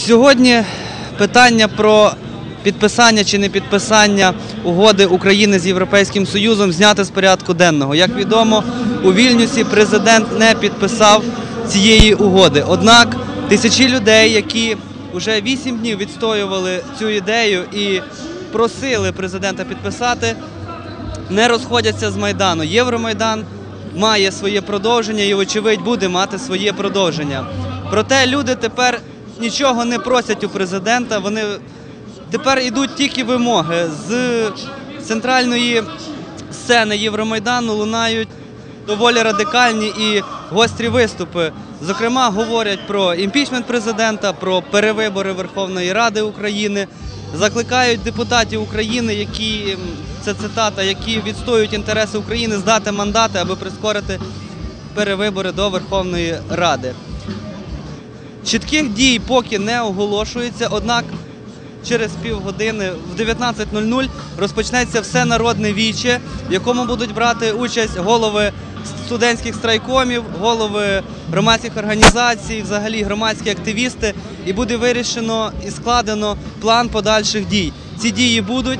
Сьогодні питання про підписання чи не підписання угоди України з Європейським Союзом зняте з порядку денного. Як відомо, у Вільнюсі президент не підписав цієї угоди. Однак тисячі людей, які вже 8 днів відстоювали цю ідею і просили президента підписати, не розходяться з Майдану. Євромайдан має своє продовження і, вочевидь, буде мати своє продовження. Проте люди тепер нічого не просять у президента, вони тепер йдуть тільки вимоги. З центральної сцени Євромайдану лунають доволі радикальні і гострі виступи. Зокрема, говорять про імпічмент президента, про перевибори Верховної Ради України, закликають депутатів України, які, це цитата, які відстоюють інтереси України, здати мандати, аби прискорити перевибори до Верховної Ради. Чітких дій поки не оголошується, однак через півгодини в 19:00 розпочнеться всенародне віче, в якому будуть брати участь голови студентських страйкомів, голови громадських організацій, взагалі громадські активісти, і буде вирішено і складено план подальших дій. Ці дії будуть.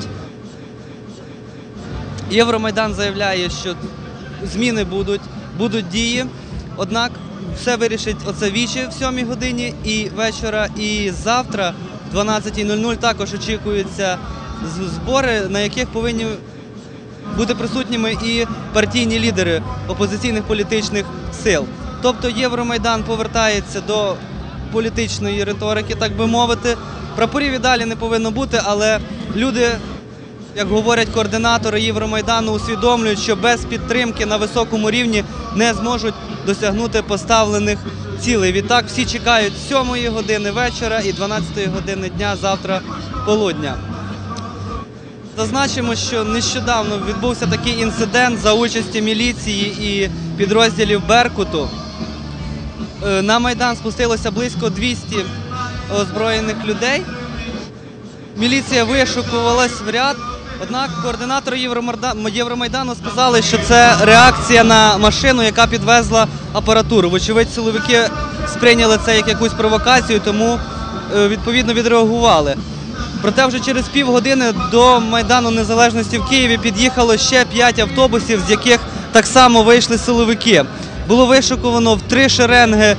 Євромайдан заявляє, що зміни будуть дії, однак все вирішить оце віче в 7 годині і вечора, і завтра в 12:00 також очікуються збори, на яких повинні бути присутніми і партійні лідери опозиційних політичних сил. Тобто Євромайдан повертається до політичної риторики, так би мовити. Прапорів і далі не повинно бути, але люди, як говорять координатори Євромайдану, усвідомлюють, що без підтримки на високому рівні не зможуть досягнути поставлених цілей. Відтак всі чекають 7 години вечора і 12 години дня завтра полудня. Зазначимо, що нещодавно відбувся такий інцидент за участі міліції і підрозділів Беркуту. На Майдан спустилося близько 200 озброєних людей. Міліція вишукувалась в ряд, однак координатори Євромайдану сказали, що це реакція на машину, яка підвезла апаратуру. Вочевидь, силовики сприйняли це як якусь провокацію, тому відповідно відреагували. Проте вже через півгодини до Майдану Незалежності в Києві під'їхало ще 5 автобусів, з яких так само вийшли силовики. Було вишукувано в 3 шеренги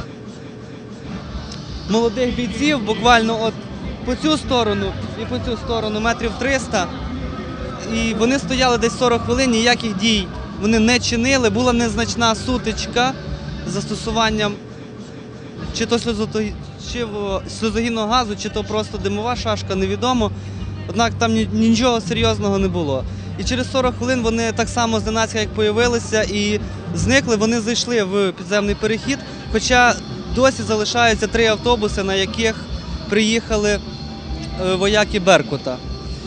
молодих бійців, буквально от по цю сторону і по цю сторону метрів 300. І вони стояли десь 40 хвилин, ніяких дій вони не чинили. Була незначна сутичка з застосуванням чи то сльозогінного газу, чи то просто димова шашка, невідомо. Однак там нічого серйозного не було. І через 40 хвилин вони так само зненацька, як появилися, і зникли. Вони зайшли в підземний перехід, хоча досі залишаються 3 автобуси, на яких приїхали вояки Беркута.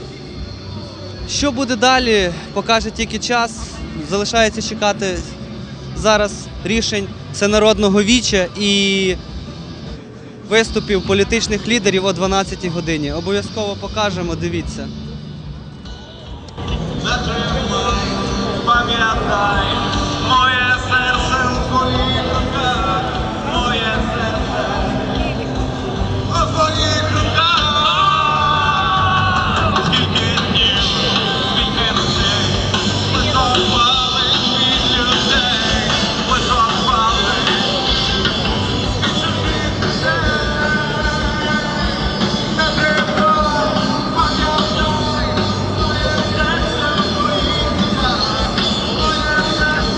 Що буде далі, покаже тільки час. Залишається чекати зараз рішень всенародного віча і виступів політичних лідерів о 12-й годині. Обов'язково покажемо, дивіться. Пам'ятай, моє серце у твоїх руках, моє серце у твоїх руках. Скільки днів, скільки ночей, ми зламали від людей, ми зламали від чужих людей. Не треба, пам'ятай, моє серце у твоїх руках, моє серце.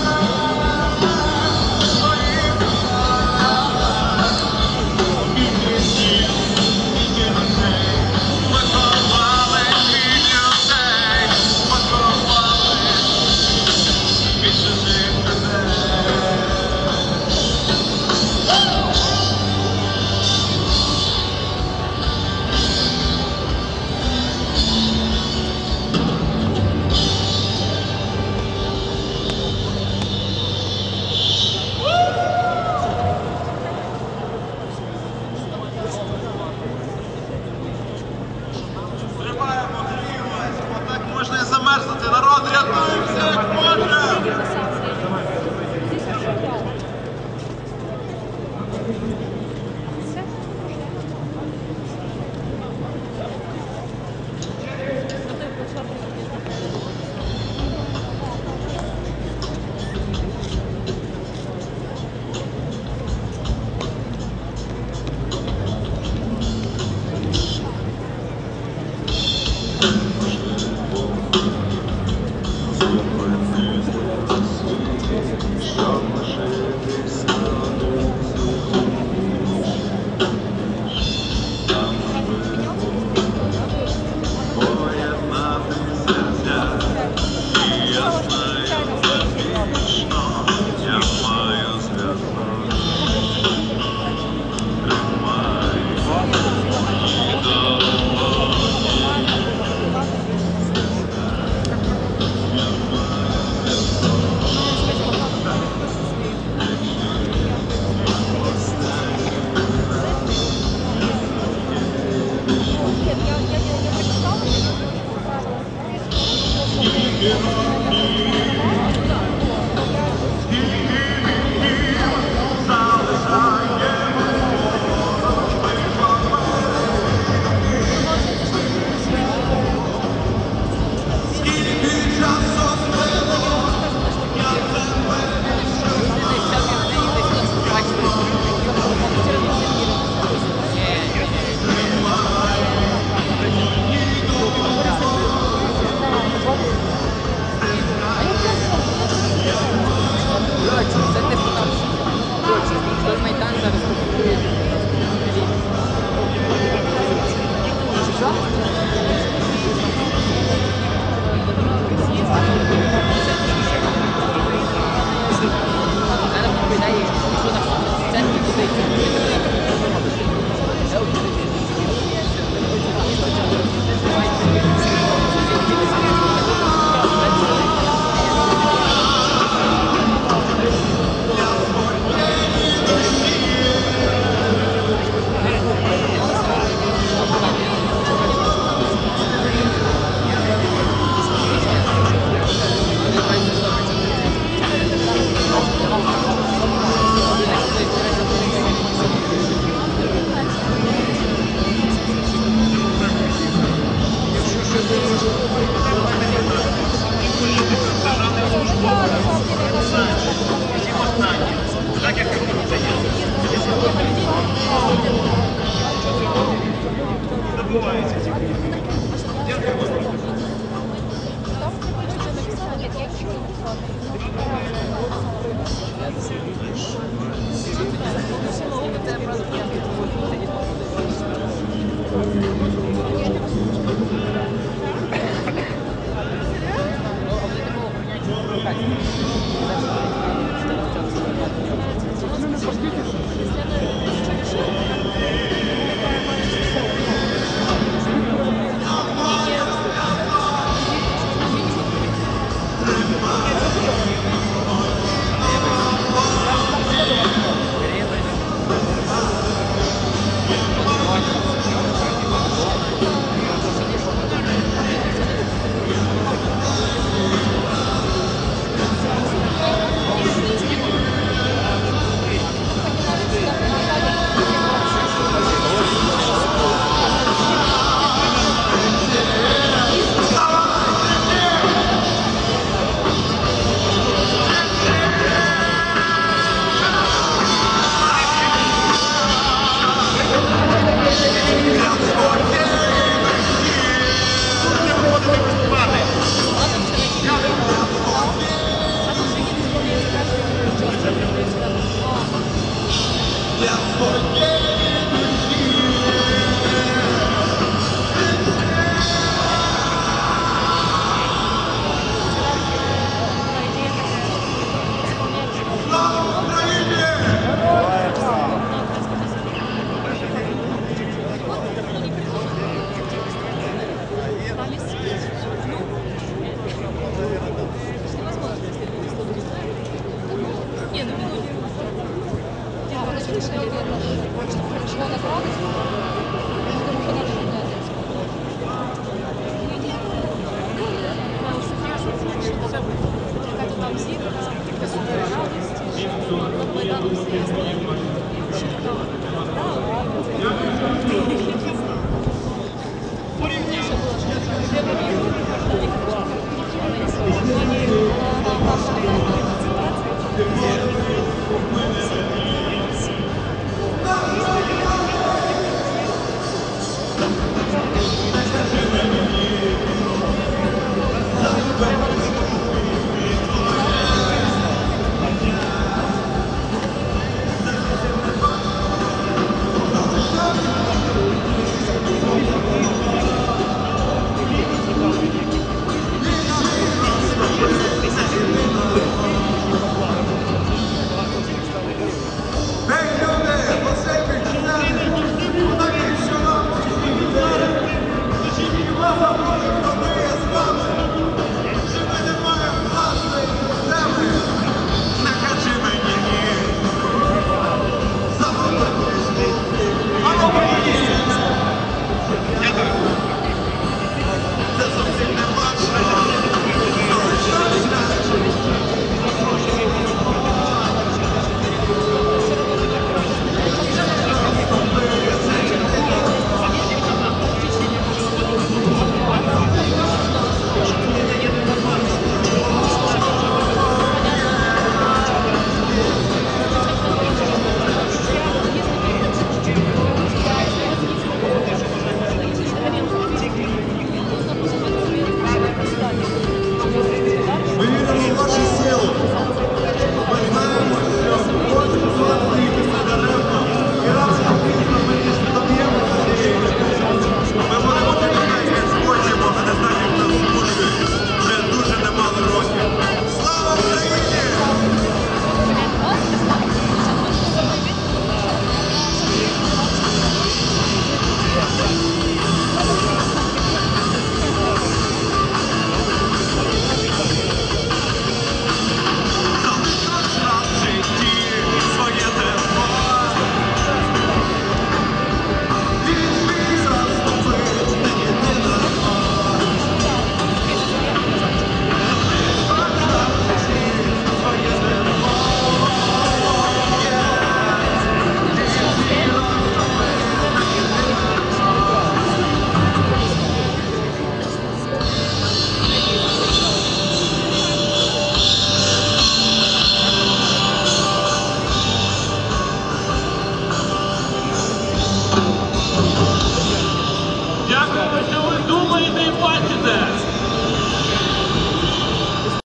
відбуваються ці